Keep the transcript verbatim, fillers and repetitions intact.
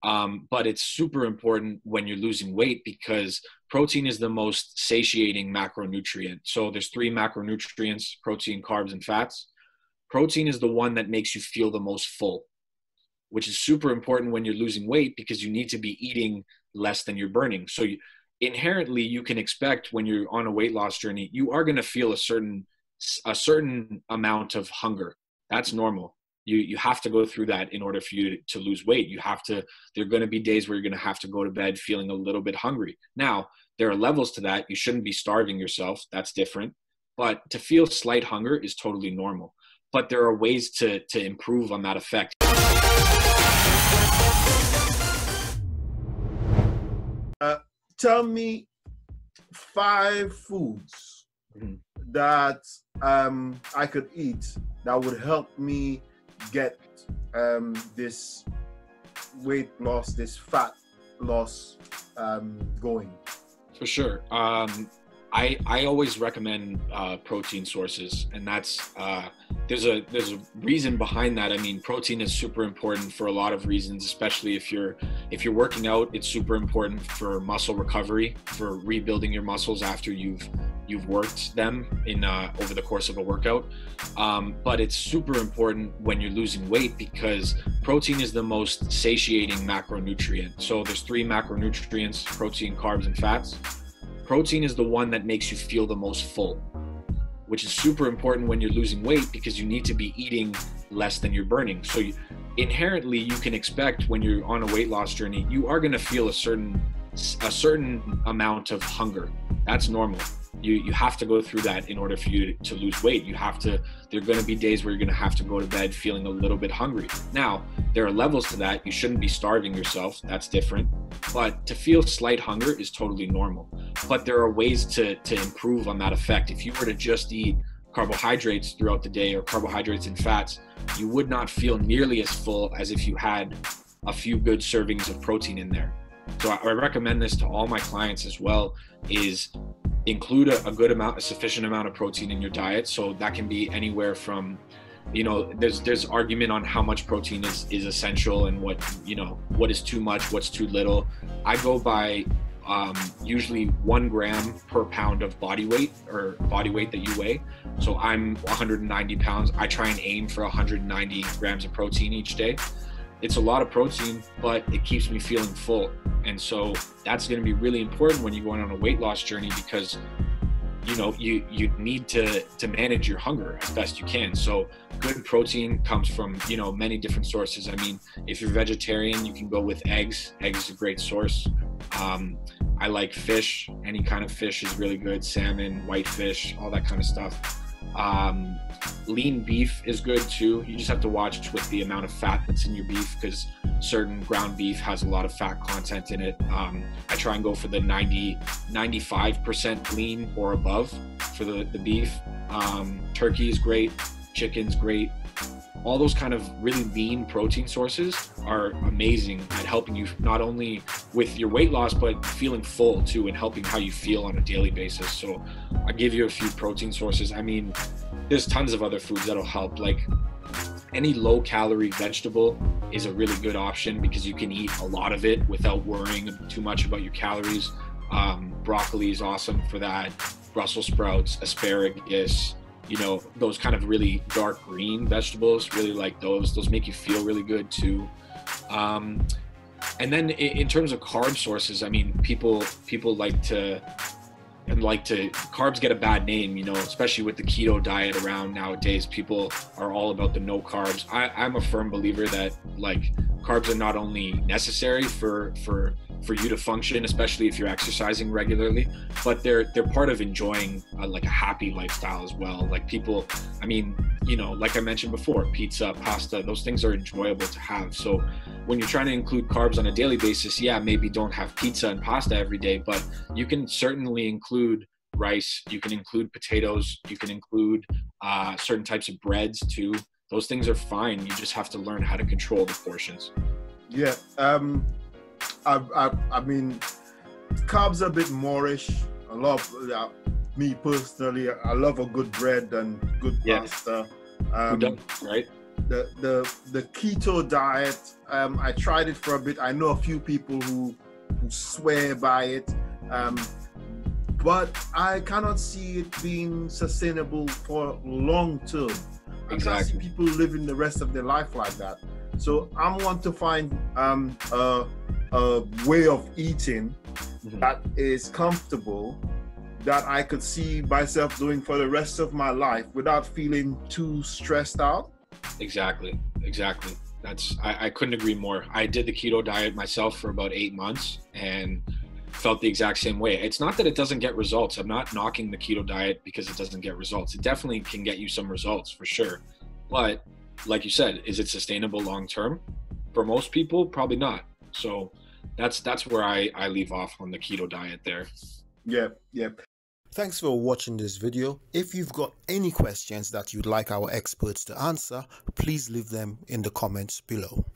Um, but it's super important when you're losing weight because protein is the most satiating macronutrient. So there's three macronutrients: protein, carbs, and fats. Protein is the one that makes you feel the most full, which is super important when you're losing weight because you need to be eating less than you're burning. So you, inherently, you can expect when you're on a weight loss journey, you are going to feel a certain a certain amount of hunger. That's normal. You you have to go through that in order for you to, to lose weight. You have to, there are going to be days where you're going to have to go to bed feeling a little bit hungry. Now, there are levels to that. You shouldn't be starving yourself. That's different. But to feel slight hunger is totally normal. But there are ways to, to improve on that effect. Uh, tell me five foods mm-hmm. that um, I could eat that would help me get um, this weight loss, this fat loss um, going. For sure. Um, I, I always recommend uh, protein sources, and that's uh, there's a there's a reason behind that. I mean, protein is super important for a lot of reasons, especially if you're if you're working out. It's super important for muscle recovery, for rebuilding your muscles after you've you've worked them in uh, over the course of a workout. Um, but it's super important when you're losing weight because protein is the most satiating macronutrient. So there's three macronutrients: protein, carbs, and fats. Protein is the one that makes you feel the most full, which is super important when you're losing weight because you need to be eating less than you're burning. So you, inherently, you can expect when you're on a weight loss journey, you are going to feel a certain a certain amount of hunger. That's normal. You you have to go through that in order for you to, to lose weight. You have to, there are going to be days where you're going to have to go to bed feeling a little bit hungry. Now, there are levels to that. You shouldn't be starving yourself. That's different. But to feel slight hunger is totally normal. But there are ways to, to improve on that effect. If you were to just eat carbohydrates throughout the day, or carbohydrates and fats, you would not feel nearly as full as if you had a few good servings of protein in there. So I, I recommend this to all my clients as well, is include a, a good amount, a sufficient amount of protein in your diet. So that can be anywhere from, you know, there's there's argument on how much protein is, is essential and what, you know, what is too much, what's too little. I go by um, usually one gram per pound of body weight, or body weight that you weigh. So I'm one hundred ninety pounds. I try and aim for one hundred ninety grams of protein each day. It's a lot of protein, but it keeps me feeling full. And so that's going to be really important when you're going on a weight loss journey, because you know you you need to to manage your hunger as best you can. So good protein comes from, you know, many different sources. I mean, if you're vegetarian, you can go with eggs. Eggs is a great source. Um, I like fish. Any kind of fish is really good. Salmon, whitefish, all that kind of stuff. Um, lean beef is good too. You just have to watch with the amount of fat that's in your beef, because certain ground beef has a lot of fat content in it. Um, I try and go for the ninety, ninety-five percent lean or above for the, the beef. Um, turkey is great. Chicken's great. All those kind of really lean protein sources are amazing at helping you not only with your weight loss, but feeling full too, and helping how you feel on a daily basis. So I'll give you a few protein sources. I mean, there's tons of other foods that'll help. Like any low calorie vegetable is a really good option because you can eat a lot of it without worrying too much about your calories. Um, broccoli is awesome for that. Brussels sprouts, asparagus, you know, those kind of really dark green vegetables, really like those. Those make you feel really good too. Um, and then in, in terms of carb sources, I mean, people people like to and like to carbs get a bad name, you know, especially with the keto diet around nowadays. People are all about the no carbs. I, I'm a firm believer that like carbs are not only necessary for for for you to function, especially if you're exercising regularly, but they're they're part of enjoying a, like a happy lifestyle as well. Like people, I mean, you know, like I mentioned before, pizza, pasta, those things are enjoyable to have. So when you're trying to include carbs on a daily basis, yeah, maybe don't have pizza and pasta every day, but you can certainly include rice, you can include potatoes, you can include uh, certain types of breads too. Those things are fine. You just have to learn how to control the portions. Yeah. Um, I, I, I mean, carbs are a bit moreish. I love, uh, me personally, I love a good bread and good yeah. pasta. Um, Who doesn't, right? the the the keto diet. Um, I tried it for a bit. I know a few people who who swear by it, um, but I cannot see it being sustainable for long term. I Exactly. can't see people living the rest of their life like that. So I want to find um, a, a way of eating Mhm. that is comfortable, that I could see myself doing for the rest of my life without feeling too stressed out. Exactly, exactly. That's I, I couldn't agree more. I did the keto diet myself for about eight months and felt the exact same way. It's not that it doesn't get results. I'm not knocking the keto diet because it doesn't get results. It definitely can get you some results for sure. But like you said, is it sustainable long term? For most people, probably not. So that's that's where I, I leave off on the keto diet there. Yeah, yeah. Thanks for watching this video. If you've got any questions that you'd like our experts to answer, please leave them in the comments below.